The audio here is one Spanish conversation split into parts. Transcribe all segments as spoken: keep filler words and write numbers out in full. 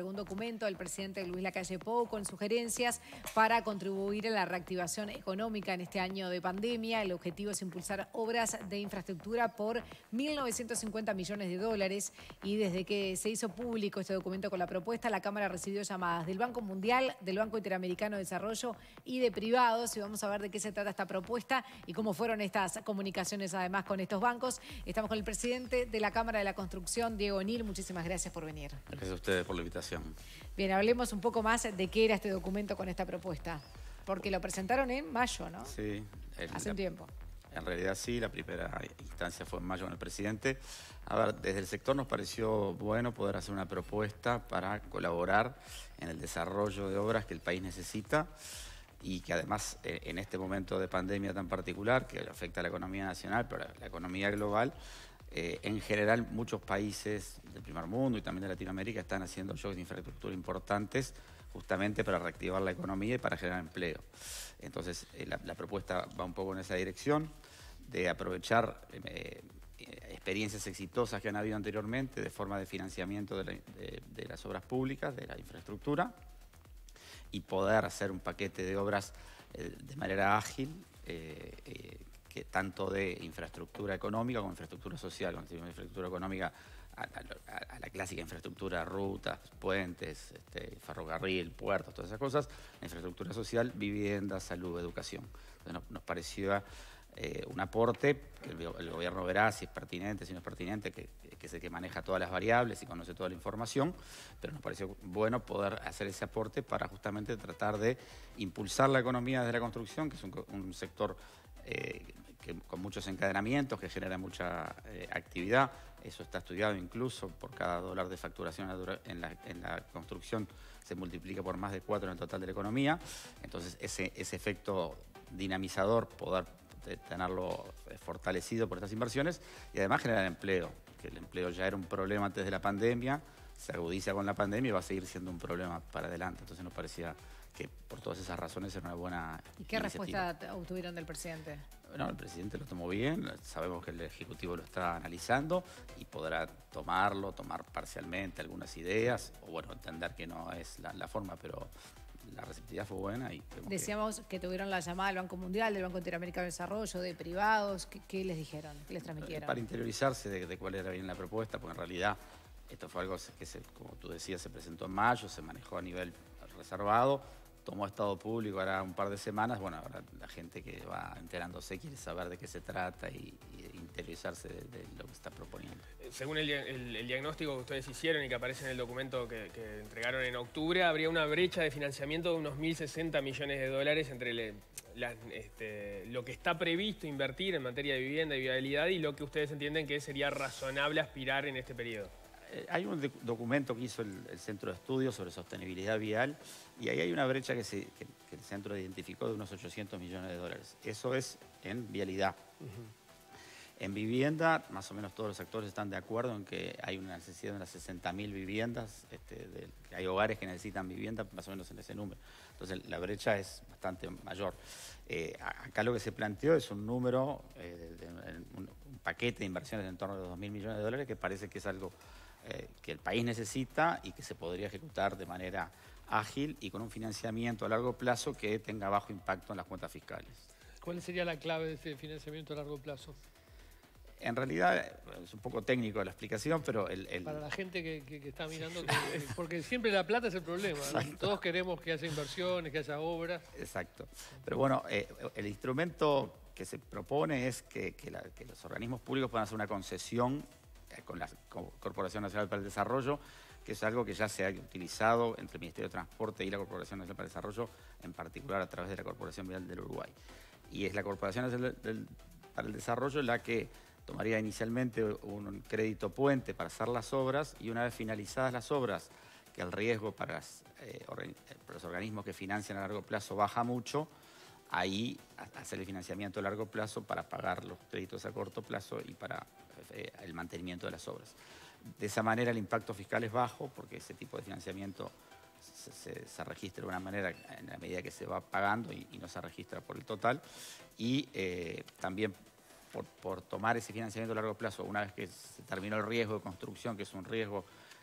entregó un documento al presidente Luis Lacalle Pou con sugerencias para contribuir a la reactivación económica en este año de pandemia. El objetivo es impulsar obras de infraestructura por mil novecientos cincuenta millones de dólares y desde que se hizo público este documento con la propuesta, la Cámara recibió llamadas del Banco Mundial, del Banco Interamericano de Desarrollo y de privados, y vamos a ver de qué se trata esta propuesta y cómo fueron estas comunicaciones además con estos bancos. Estamos con el presidente de la Cámara de la Construcción, Diego O'Neill. Muchísimas gracias por venir. Gracias a ustedes por la invitación. Bien, hablemos un poco más de qué era este documento con esta propuesta, porque lo presentaron en mayo, ¿no? Sí. El, Hace un tiempo. En realidad sí, la primera instancia fue en mayo con el presidente. A ver, desde el sector nos pareció bueno poder hacer una propuesta para colaborar en el desarrollo de obras que el país necesita y que además eh, en este momento de pandemia tan particular que afecta a la economía nacional, pero la, la economía global, eh, en general muchos países del primer mundo y también de Latinoamérica están haciendo shocks de infraestructura importantes justamente para reactivar la economía y para generar empleo. Entonces eh, la, la propuesta va un poco en esa dirección de aprovechar eh, experiencias exitosas que han habido anteriormente de forma de financiamiento de, la, de, de las obras públicas, de la infraestructura, y poder hacer un paquete de obras eh, de manera ágil, eh, eh, que tanto de infraestructura económica como infraestructura social. Cuando decimos infraestructura económica, a, a, a la clásica infraestructura, rutas, puentes, este, ferrocarril, puertos, todas esas cosas. La infraestructura social, vivienda, salud, educación. Entonces nos, nos pareció eh, un aporte que el, el gobierno verá si es pertinente, si no es pertinente, que, que es el que maneja todas las variables y conoce toda la información, pero nos pareció bueno poder hacer ese aporte para justamente tratar de impulsar la economía desde la construcción, que es un, un sector eh, que, con muchos encadenamientos, que genera mucha eh, actividad. Eso está estudiado incluso, por cada dólar de facturación en la, en la construcción se multiplica por más de cuatro en el total de la economía. Entonces ese, ese efecto dinamizador, poder tenerlo fortalecido por estas inversiones y además generar empleo, que el empleo ya era un problema antes de la pandemia, se agudiza con la pandemia y va a seguir siendo un problema para adelante. Entonces nos parecía que por todas esas razones era una buena ¿Y qué iniciativa. respuesta obtuvieron del presidente? Bueno, el presidente lo tomó bien, sabemos que el Ejecutivo lo está analizando y podrá tomarlo, tomar parcialmente algunas ideas, o bueno, entender que no es la, la forma, pero la receptividad fue buena. Y Decíamos que... que tuvieron la llamada del Banco Mundial, del Banco Interamericano de Desarrollo, de privados. ¿Qué, qué les dijeron? ¿Qué les transmitieron? Para interiorizarse de, de cuál era bien la propuesta, porque en realidad esto fue algo que, se, como tú decías, se presentó en mayo, se manejó a nivel reservado, tomó estado público ahora un par de semanas. Bueno, ahora la gente que va enterándose quiere saber de qué se trata y, y interiorizarse de, de lo que está proponiendo. Según el, el, el diagnóstico que ustedes hicieron y que aparece en el documento que, que entregaron en octubre, habría una brecha de financiamiento de unos mil sesenta millones de dólares entre le, la, este, lo que está previsto invertir en materia de vivienda y viabilidad y lo que ustedes entienden que sería razonable aspirar en este periodo. Hay un documento que hizo el, el Centro de Estudios sobre Sostenibilidad Vial y ahí hay una brecha que, se, que, que el centro identificó de unos ochocientos millones de dólares. Eso es en vialidad. Uh-huh. En vivienda, más o menos todos los actores están de acuerdo en que hay una necesidad de unas sesenta mil viviendas, este, de, que hay hogares que necesitan vivienda, más o menos en ese número. Entonces la brecha es bastante mayor. Eh, acá lo que se planteó es un número, eh, de, de, un, un paquete de inversiones en torno a dos mil millones de dólares que parece que es algo Eh, que el país necesita y que se podría ejecutar de manera ágil y con un financiamiento a largo plazo que tenga bajo impacto en las cuentas fiscales. ¿Cuál sería la clave de ese financiamiento a largo plazo? En realidad es un poco técnico la explicación, pero... El, el... Para la gente que, que, que está mirando, que, porque siempre la plata es el problema, ¿no? Todos queremos que haya inversiones, que haya obras. Exacto. Pero bueno, eh, el instrumento que se propone es que, que, la, que los organismos públicos puedan hacer una concesión con la Corporación Nacional para el Desarrollo, que es algo que ya se ha utilizado entre el Ministerio de Transporte y la Corporación Nacional para el Desarrollo, en particular a través de la Corporación Vial del Uruguay. Y es la Corporación Nacional para el Desarrollo la que tomaría inicialmente un crédito puente para hacer las obras y una vez finalizadas las obras, que el riesgo para, las, eh, para los organismos que financian a largo plazo baja mucho, ahí hacer el financiamiento a largo plazo para pagar los créditos a corto plazo y para eh, el mantenimiento de las obras. De esa manera el impacto fiscal es bajo porque ese tipo de financiamiento se, se, se registra de una manera en la medida que se va pagando y, y no se registra por el total. Y eh, también por, por tomar ese financiamiento a largo plazo, una vez que se terminó el riesgo de construcción, que es un riesgo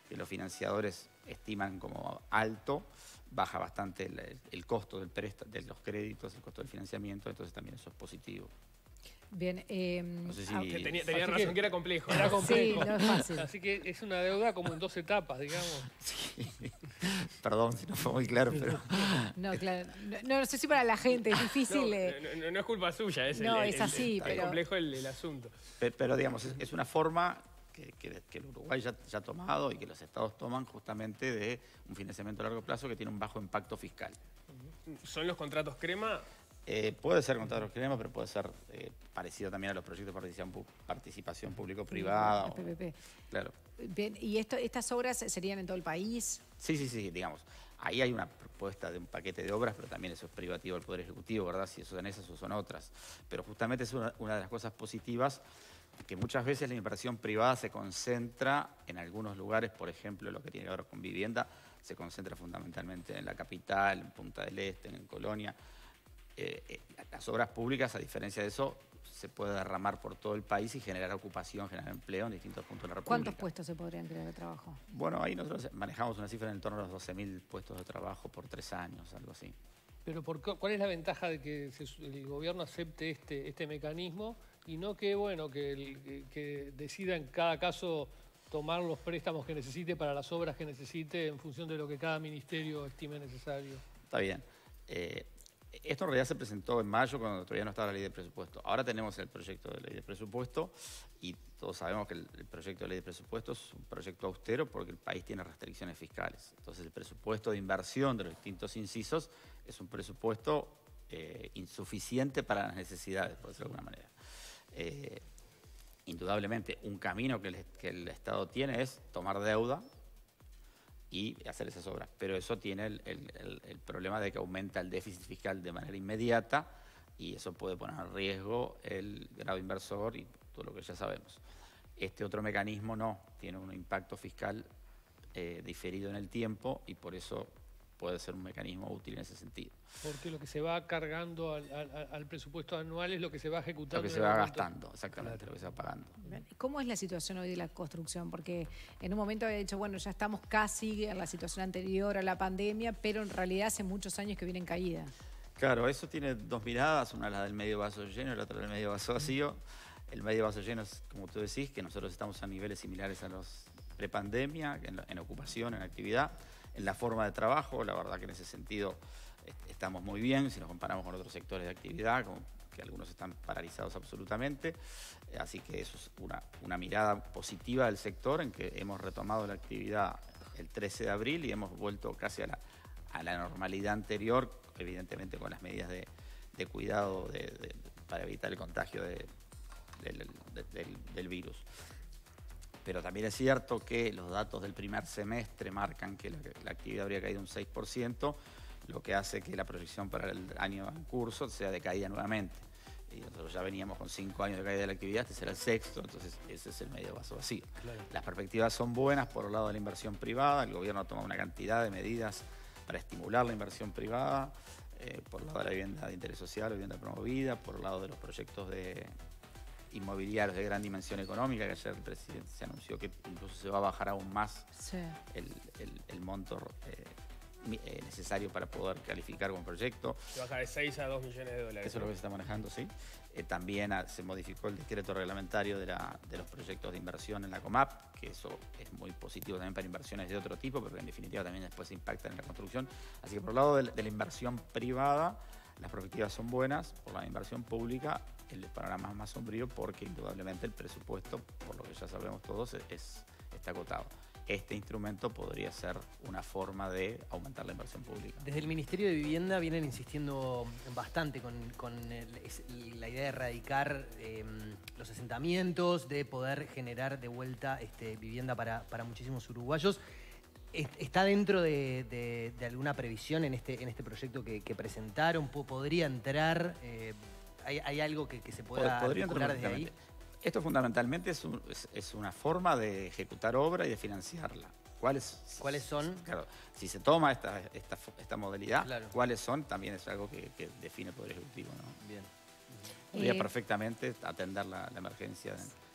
que los financiadores estiman como alto, baja bastante el, el costo del préstamo, de los créditos, el costo del financiamiento, entonces también eso es positivo. Bien, eh, no sé si... ah, que tenía, tenía Así razón que- que era complejo. Era complejo. Sí, no es fácil. Así que es una deuda como en dos etapas, digamos. Sí. Perdón si no fue muy claro, pero... No, claro. No, no sé si para la gente es No, difícil. eh, no, no- no es culpa suya, es, No, el, es el- así, el- pero- es complejo el, el asunto. Pero, pero, digamos, es, es una forma que, que- que el Uruguay ya, ya ha tomado y que los estados toman justamente de un financiamiento a largo plazo que tiene un bajo impacto fiscal. ¿Son los contratos crema? Eh, puede ser contratos crema, pero puede ser eh, parecido también a los proyectos de participación, pu- participación público-privada. el o- P P P. Claro. Bien, ¿y esto, estas obras serían en todo el país? Sí, sí, sí, digamos. Ahí hay una propuesta de un paquete de obras, pero también eso es privativo del Poder Ejecutivo, ¿verdad? Si eso son esas o son otras. Pero justamente es una, una de las cosas positivas, que muchas veces la inversión privada se concentra en algunos lugares, por ejemplo, lo que tiene que ver con vivienda, se concentra fundamentalmente en la capital, en Punta del Este, en Colonia. Eh, eh, las obras públicas, a diferencia de eso, se puede derramar por todo el país y generar ocupación, generar empleo en distintos puntos de la República. ¿Cuántos puestos se podrían crear de trabajo? Bueno, ahí nosotros manejamos una cifra en torno a los doce mil puestos de trabajo por tres años, algo así. Pero por, cu- ¿cuál es la ventaja de que se- el gobierno acepte este, este mecanismo y no que, bueno, que, el- que- que decida en cada caso tomar los préstamos que necesite para las obras que necesite en función de lo que cada ministerio estime necesario? Está bien. Eh, esto en realidad se presentó en mayo cuando todavía no estaba la ley de presupuesto. Ahora tenemos el proyecto de ley de presupuesto y todos sabemos que el, el proyecto de ley de presupuesto es un proyecto austero porque el país tiene restricciones fiscales. Entonces el presupuesto de inversión de los distintos incisos es un presupuesto eh, insuficiente para las necesidades, por decirlo de alguna manera. Eh, indudablemente un camino que el, que el Estado tiene es tomar deuda y hacer esas obras. Pero eso tiene el, el- el- el problema de que aumenta el déficit fiscal de manera inmediata y eso puede poner en riesgo el grado inversor y todo lo que ya sabemos. Este otro mecanismo no, tiene un impacto fiscal eh, diferido en el tiempo y por eso puede ser un mecanismo útil en ese sentido. Porque lo que se va cargando al, al- al presupuesto anual es lo que se va ejecutando. Lo que en se el va momento. gastando, exactamente, lo que se va pagando. Bien, ¿cómo es la situación hoy de la construcción? Porque en un momento había dicho, bueno, ya estamos casi en la situación anterior a la pandemia, pero en realidad hace muchos años que viene en caída. Claro, eso tiene dos miradas, una la del medio vaso lleno y la otra del medio vaso vacío. El medio vaso lleno es, como tú decís, que nosotros estamos a niveles similares a los prepandemia, en, la- en ocupación, en actividad, en la forma de trabajo. La verdad que en ese sentido est- estamos muy bien si nos comparamos con otros sectores de actividad, como que algunos están paralizados absolutamente. Eh, Así que eso es una, una mirada positiva del sector en que hemos retomado la actividad el trece de abril y hemos vuelto casi a la, a la normalidad anterior, evidentemente con las medidas de, de cuidado de- de- para evitar el contagio de- del, de- del- del virus. Pero también es cierto que los datos del primer semestre marcan que la, la actividad habría caído un seis por ciento, lo que hace que la proyección para el año en curso sea de caída nuevamente. Y nosotros ya veníamos con cinco años de caída de la actividad, este será el sexto, entonces ese es el medio vaso vacío. Las perspectivas son buenas por el lado de la inversión privada, el gobierno ha tomado una cantidad de medidas para estimular la inversión privada, eh, por el lado de la vivienda de interés social, la vivienda promovida, por el lado de los proyectos de inmobiliarios de gran dimensión económica, que ayer el presidente se anunció que incluso se va a bajar aún más Sí. el, el- el monto eh, mi- eh, necesario para poder calificar como proyecto. Se baja de seis a dos millones de dólares. Eso es lo que se está manejando, sí. Eh, también ah, se modificó el decreto reglamentario de, la- de los proyectos de inversión en la COMAP, que eso es muy positivo también para inversiones de otro tipo, pero que en definitiva también después impacta en la construcción. Así que por el lado de, la- de la inversión privada, las perspectivas son buenas. Por la inversión pública, el panorama es más sombrío porque indudablemente el presupuesto, por lo que ya sabemos todos, es, está agotado. Este instrumento podría ser una forma de aumentar la inversión pública. Desde el Ministerio de Vivienda vienen insistiendo bastante con, con el- es- la idea de erradicar eh, los asentamientos, de poder generar de vuelta este, vivienda para, para muchísimos uruguayos. Es- ¿Está dentro de, de- de alguna previsión en este, en este proyecto que, que presentaron? Po- ¿Podría entrar? Eh, ¿hay, hay algo que, que se pueda Podría entrar articular desde ahí? perfectamente. Esto fundamentalmente es, un- es- es una forma de ejecutar obra y de financiarla. ¿Cuáles, ¿Cuáles son? Claro, si se toma esta, esta, esta modalidad, Claro. ¿cuáles son? También es algo que, que define el Poder Ejecutivo, ¿no? Bien. Podría Eh, perfectamente atender la, la emergencia en,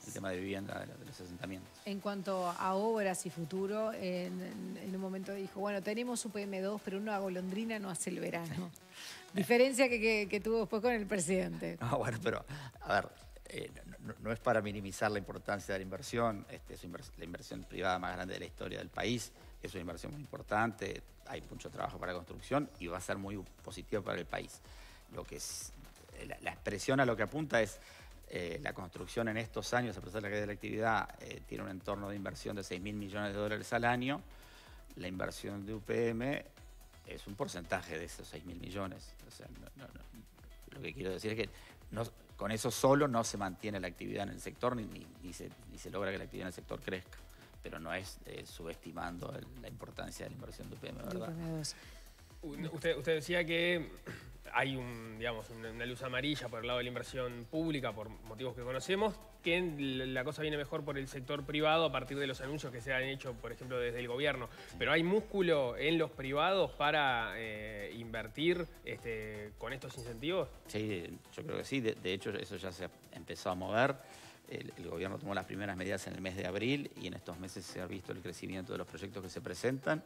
el tema de vivienda de, de los asentamientos. En cuanto a obras y futuro, en, en un momento dijo, bueno, tenemos U P M dos, pero una golondrina no hace el verano. Diferencia que, que, que tuvo después con el presidente. No, bueno, pero, a ver, eh, no, no es para minimizar la importancia de la inversión, este, es invers la inversión privada más grande de la historia del país, es una inversión muy importante, hay mucho trabajo para la construcción y va a ser muy positivo para el país. Lo que es, la, la expresión a lo que apunta es eh, la construcción en estos años, a pesar de la caída de la actividad, eh, tiene un entorno de inversión de seis mil millones de dólares al año. La inversión de U P M es un porcentaje de esos seis mil millones. O sea, no, no, no. Lo que quiero decir es que no, con eso solo no se mantiene la actividad en el sector ni, ni, ni, se, ni se logra que la actividad en el sector crezca. Pero no es eh, subestimando el, la importancia de la inversión de U P M, ¿verdad? Usted, usted decía que hay un, digamos, una, una luz amarilla por el lado de la inversión pública, por motivos que conocemos, que la cosa viene mejor por el sector privado a partir de los anuncios que se han hecho, por ejemplo, desde el gobierno. Pero ¿hay músculo en los privados para eh, invertir este, con estos incentivos? Sí, yo creo que sí. De, de hecho, eso ya se empezó a mover. El, el gobierno tomó las primeras medidas en el mes de abril y en estos meses se ha visto el crecimiento de los proyectos que se presentan.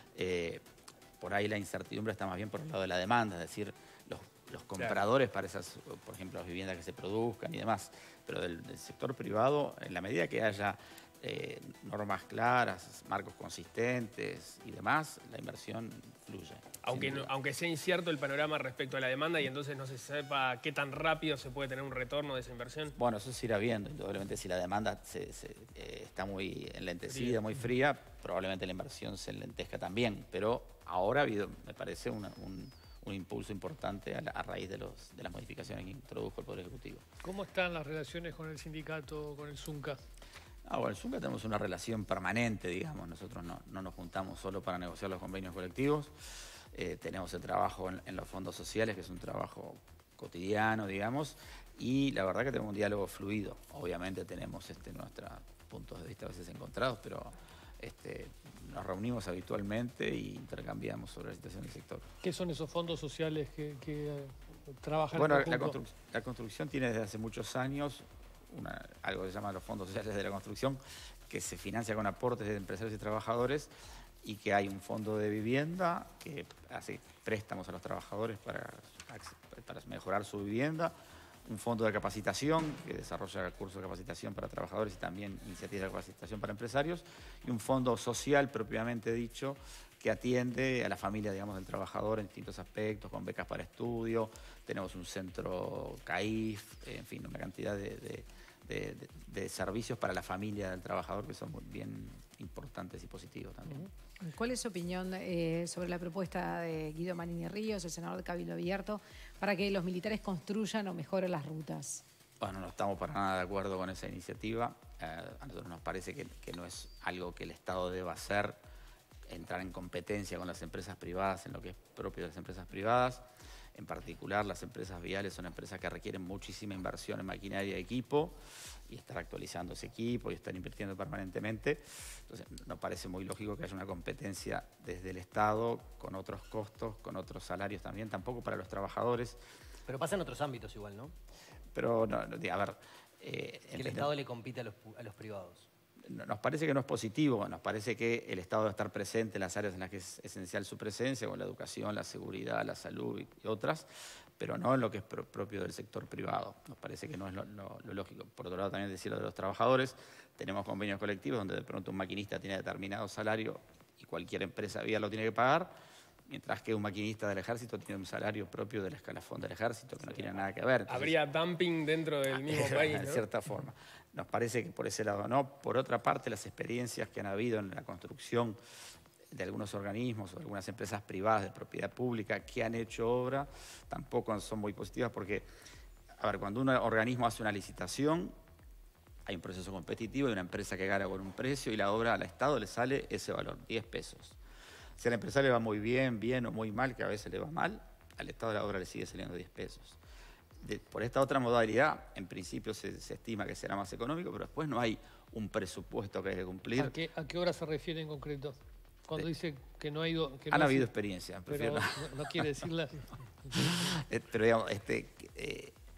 Eh, por ahí la incertidumbre está más bien por el lado de la demanda, es decir, los, los compradores para esas, por ejemplo, las viviendas que se produzcan y demás. Pero del, del sector privado, en la medida que haya eh, normas claras, marcos consistentes y demás, la inversión fluye. Aunque, no, aunque sea incierto el panorama respecto a la demanda y entonces no se sepa qué tan rápido se puede tener un retorno de esa inversión. Bueno, eso se irá viendo. Indudablemente, si la demanda se, se, eh, está muy enlentecida, muy fría, probablemente la inversión se enlentezca también. Pero ahora ha habido, me parece, una, un, un impulso importante a, la, a raíz de, los, de las modificaciones que introdujo el Poder Ejecutivo. ¿Cómo están las relaciones con el sindicato, con el Zunca? Ah, bueno, el Zunca tenemos una relación permanente, digamos. Nosotros no, no nos juntamos solo para negociar los convenios colectivos. Eh, tenemos el trabajo en, en los fondos sociales, que es un trabajo cotidiano, digamos, y la verdad que tenemos un diálogo fluido. Obviamente tenemos este, nuestros puntos de vista a veces encontrados, pero este, nos reunimos habitualmente e intercambiamos sobre la situación del sector. ¿Qué son esos fondos sociales que, que eh, trabajan bueno, en la, constru la construcción tiene desde hace muchos años una, algo que se llama los fondos sociales de la construcción, que se financia con aportes de empresarios y trabajadores, y que hay un fondo de vivienda que hace préstamos a los trabajadores para, para mejorar su vivienda, un fondo de capacitación que desarrolla cursos de capacitación para trabajadores y también iniciativas de capacitación para empresarios, y un fondo social propiamente dicho que atiende a la familia, digamos, del trabajador en distintos aspectos, con becas para estudio. Tenemos un centro C A I F, en fin, una cantidad de, de, de, de, de servicios para la familia del trabajador que son muy bien importantes y positivos también. ¿Cuál es su opinión eh, sobre la propuesta de Guido Manini Ríos, el senador de Cabildo Abierto, para que los militares construyan o mejoren las rutas? Bueno, no estamos para nada de acuerdo con esa iniciativa. Eh, a nosotros nos parece que, que no es algo que el Estado deba hacer, entrar en competencia con las empresas privadas en lo que es propio de las empresas privadas. En particular, las empresas viales son empresas que requieren muchísima inversión en maquinaria y equipo, y estar actualizando ese equipo y estar invirtiendo permanentemente. Entonces, nos parece muy lógico que haya una competencia desde el Estado con otros costos, con otros salarios también, tampoco para los trabajadores. Pero pasa en otros ámbitos igual, ¿no? Pero, no, no, a ver... Eh, que el Estado le compite a los, a los privados. Nos parece que no es positivo, nos parece que el Estado debe estar presente en las áreas en las que es esencial su presencia, como la educación, la seguridad, la salud y otras, pero no en lo que es pro propio del sector privado. Nos parece que no es lo, lo, lo lógico. Por otro lado, también decirlo de los trabajadores, tenemos convenios colectivos donde de pronto un maquinista tiene determinado salario y cualquier empresa vial lo tiene que pagar, mientras que un maquinista del ejército tiene un salario propio del escalafón del ejército, que no tiene nada que ver. Entonces, habría dumping dentro del mismo país, ¿no? De cierta forma. Nos parece que por ese lado no. Por otra parte, las experiencias que han habido en la construcción de algunos organismos o algunas empresas privadas de propiedad pública que han hecho obra tampoco son muy positivas porque, a ver, cuando un organismo hace una licitación, hay un proceso competitivo y una empresa que gana con un precio y la obra al Estado le sale ese valor, diez pesos. Si al empresario le va muy bien, bien o muy mal, que a veces le va mal, al Estado la obra le sigue saliendo diez pesos. De, por esta otra modalidad, en principio se, se estima que será más económico, pero después no hay un presupuesto que hay que cumplir. ¿A qué, a qué hora se refiere en concreto? Cuando de, dice que no ha ido... Que han no habido hace, experiencias. Pero no, no quiere decirlas. Pero digamos, este, eh,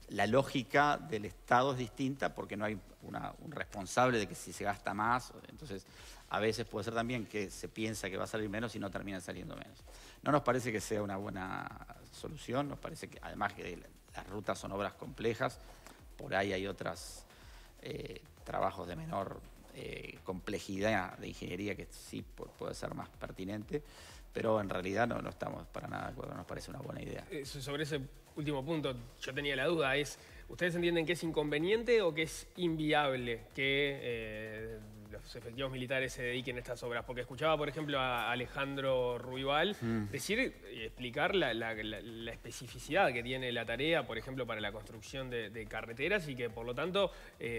la lógica del Estado es distinta porque no hay una, un responsable de que si se gasta más, entonces a veces puede ser también que se piensa que va a salir menos y no termina saliendo menos. No nos parece que sea una buena solución, nos parece que además que las rutas son obras complejas, por ahí hay otros eh, trabajos de menor eh, complejidad de ingeniería que sí puede ser más pertinente, pero en realidad no, no estamos para nada de acuerdo, nos parece una buena idea. Sobre ese último punto, yo tenía la duda, es, ¿ustedes entienden que es inconveniente o que es inviable que eh, los efectivos militares se dediquen a estas obras? Porque escuchaba, por ejemplo, a Alejandro Ruibal mm. decir y explicar la, la, la, la especificidad que tiene la tarea, por ejemplo, para la construcción de, de carreteras y que, por lo tanto,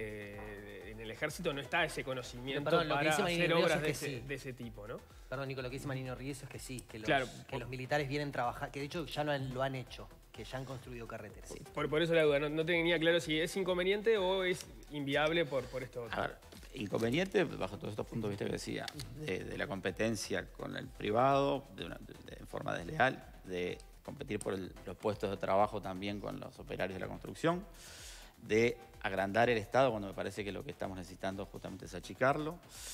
eh, en el ejército no está ese conocimiento perdón, para hacer obras de, es ese, sí. de ese tipo, ¿no? Perdón, Nico, lo que dice Marino Ríez es que sí, que los, claro, que los militares vienen a trabajar, que de hecho ya lo han, lo han hecho, que ya han construido carreteras. Sí. Por, por eso la duda, no, no tenía claro si es inconveniente o es inviable por, por esto. A ver, inconveniente, bajo todos estos puntos de vista que decía, de, de la competencia con el privado, de una, de, de, en forma desleal, de competir por el, los puestos de trabajo también con los operarios de la construcción, de agrandar el Estado cuando me parece que lo que estamos necesitando justamente es achicarlo.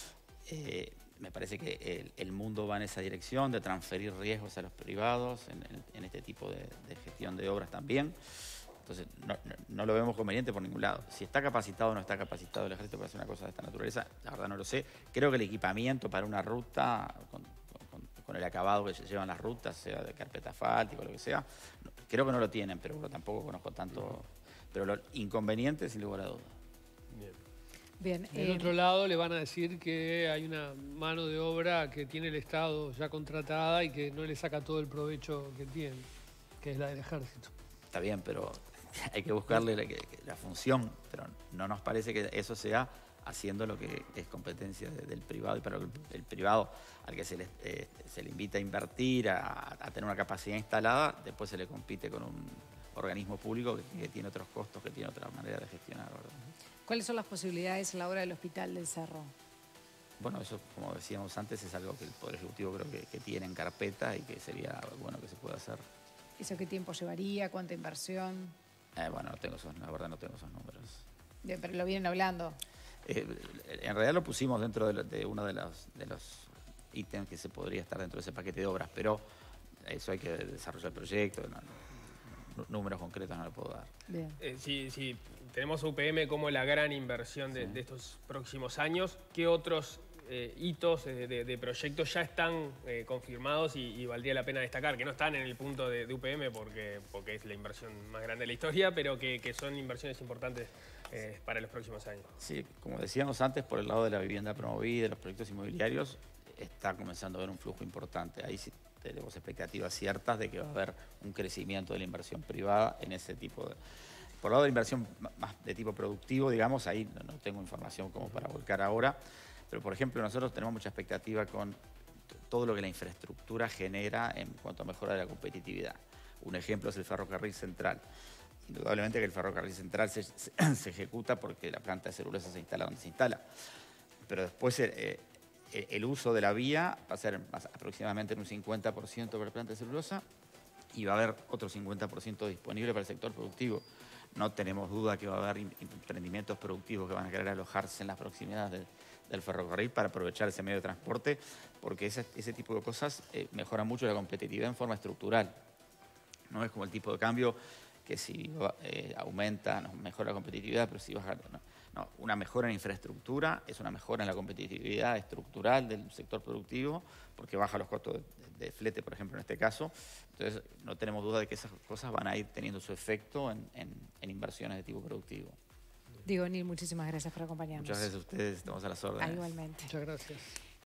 Eh, me parece que el, el mundo va en esa dirección de transferir riesgos a los privados en, en, en este tipo de, de gestión de obras también. Entonces, no, no, no lo vemos conveniente por ningún lado. Si está capacitado o no está capacitado el ejército para hacer una cosa de esta naturaleza, la verdad no lo sé. Creo que el equipamiento para una ruta, con, con, con el acabado que llevan las rutas, sea de carpeta asfáltica o lo que sea, no, creo que no lo tienen, pero bueno, tampoco conozco tanto. Pero lo inconveniente, sin lugar a dudas. Bien. Bien, Del eh, otro lado le van a decir que hay una mano de obra que tiene el Estado ya contratada y que no le saca todo el provecho que tiene, que es la del ejército. Está bien, pero hay que buscarle la, la función, pero no nos parece que eso sea haciendo lo que es competencia de, del privado, y para el, el privado al que se le, eh, se le invita a invertir, a, a tener una capacidad instalada, después se le compite con un organismo público que, que tiene otros costos, que tiene otra manera de gestionar, ¿verdad? ¿Cuáles son las posibilidades a la hora del Hospital del Cerro? Bueno, eso, como decíamos antes, es algo que el Poder Ejecutivo creo que, que tiene en carpeta y que sería bueno que se pueda hacer. ¿Eso qué tiempo llevaría? ¿Cuánta inversión? Eh, bueno, no tengo esos, la verdad no tengo esos números. Bien, pero lo vienen hablando. Eh, en realidad lo pusimos dentro de, lo, de uno de los, de los ítems que se podría estar dentro de ese paquete de obras, pero eso hay que desarrollar el proyecto, no, no, números concretos no le puedo dar. Bien. Eh, sí, sí, tenemos U P M como la gran inversión de, sí. de estos próximos años. ¿Qué otros eh, hitos de, de, de proyectos ya están eh, confirmados y, y valdría la pena destacar? Que no están en el punto de, de U P M porque, porque es la inversión más grande de la historia, pero que, que son inversiones importantes eh, para los próximos años. Sí, como decíamos antes, por el lado de la vivienda promovida, de los proyectos inmobiliarios, está comenzando a haber un flujo importante. Ahí sí tenemos expectativas ciertas de que va a haber un crecimiento de la inversión privada en ese tipo de... Por el lado de la inversión más de tipo productivo, digamos, ahí no, no tengo información como para volcar ahora, pero por ejemplo nosotros tenemos mucha expectativa con todo lo que la infraestructura genera en cuanto a mejora de la competitividad. Un ejemplo es el ferrocarril central. Indudablemente que el ferrocarril central se, se, se ejecuta porque la planta de celulosa se instala donde se instala, pero después eh, el uso de la vía va a ser aproximadamente en un cincuenta por ciento para la planta de celulosa y va a haber otro cincuenta por ciento disponible para el sector productivo. No tenemos duda que va a haber emprendimientos productivos que van a querer alojarse en las proximidades del, del ferrocarril para aprovechar ese medio de transporte, porque ese, ese tipo de cosas eh, mejoran mucho la competitividad en forma estructural. No es como el tipo de cambio que si eh, aumenta, no, mejora la competitividad, pero si baja... No. No, una mejora en infraestructura es una mejora en la competitividad estructural del sector productivo, porque baja los costos de, de flete, por ejemplo, en este caso. Entonces, no tenemos duda de que esas cosas van a ir teniendo su efecto en, en, en inversiones de tipo productivo. Diego O'Neill, muchísimas gracias por acompañarnos. Muchas gracias a ustedes, estamos a las órdenes. Ah, igualmente. Muchas gracias.